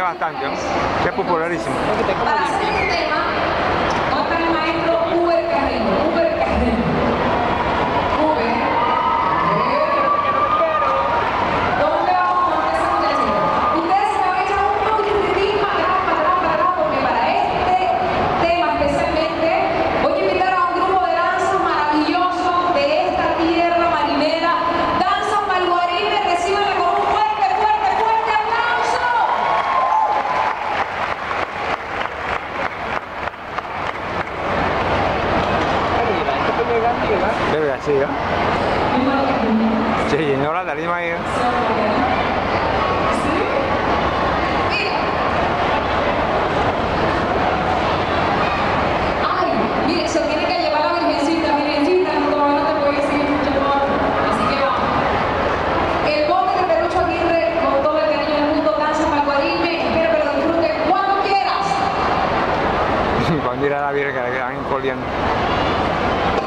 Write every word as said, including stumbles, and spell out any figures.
mueve bastante, ¿no? Es popularísimo. Para hacer este tema, no está el maestro Uber Carreño. Uber Carreño. Uber. ¿Dónde vamos a montar esa muchachita? Ustedes se van a echar un poquitín para atrás, para atrás, para atrás, porque para este tema especialmente voy a invitar a un grupo de danza maravilloso de esta tierra marinera. Danza Malguarine, recíbanla con un fuerte, fuerte, fuerte aplauso. Debe así, ¿no? Se llenó la tarima ahí, ¿no? Mira. Ay, mire, se tiene que llevar la virgencita, virgencita, no, todavía no te voy a decir mucho más. Así que vamos. El bote de Perucho Aguirre, con todo el cariño del mundo, danza Malguarine. Espero que lo disfruten cuando quieras. Cuando ir a la virgen que la quedan coliendo.